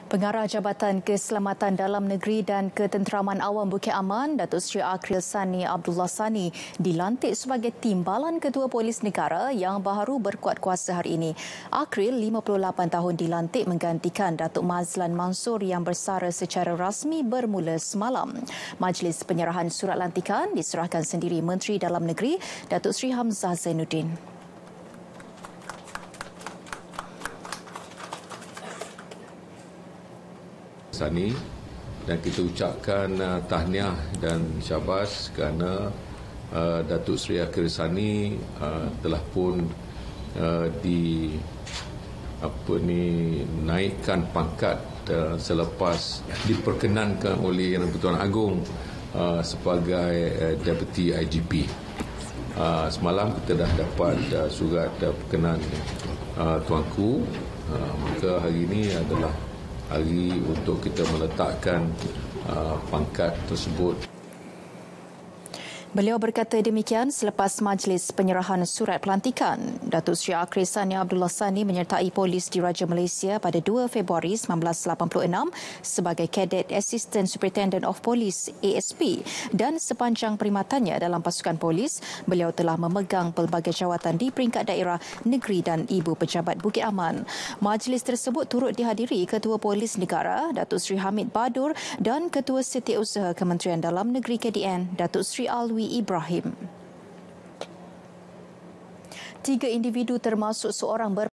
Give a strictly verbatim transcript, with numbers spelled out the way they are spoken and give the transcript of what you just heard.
Pengarah Jabatan Keselamatan Dalam Negeri dan Ketenteraman Awam Bukit Aman, Datuk Seri Akril Sani Abdullah Sani dilantik sebagai Timbalan Ketua Polis Negara yang baru berkuat kuasa hari ini. Akril, lima puluh lapan tahun, dilantik menggantikan Datuk Mazlan Mansor yang bersara secara rasmi bermula semalam. Majlis penyerahan surat lantikan diserahkan sendiri Menteri Dalam Negeri, Datuk Seri Hamzah Zainuddin. Sani, dan kita ucapkan uh, tahniah dan syabas kerana uh, Datuk Seri Akril Sani uh, telah pun uh, di apa ni naikkan pangkat uh, selepas diperkenankan oleh Yang di-Pertuan Agong uh, sebagai uh, Deputy I G P. Uh, semalam kita dah dapat uh, surat uh, perkenan uh, tuanku, uh, maka hari ini adalah hari untuk kita meletakkan uh, pangkat tersebut. Beliau berkata demikian selepas majlis penyerahan surat pelantikan. Datuk Seri Akril Sani Abdullah Sani menyertai polis Diraja Malaysia pada dua Februari seribu sembilan ratus lapan puluh enam sebagai Cadet Assistant Superintendent of Police A S P, dan sepanjang perkhidmatannya dalam pasukan polis, beliau telah memegang pelbagai jawatan di peringkat daerah, negeri dan ibu pejabat Bukit Aman. Majlis tersebut turut dihadiri Ketua Polis Negara Datuk Seri Hamid Badur dan Ketua Setiausaha Kementerian Dalam Negeri K D N Datuk Seri Alwi Ibrahim. Tiga individu termasuk seorang ber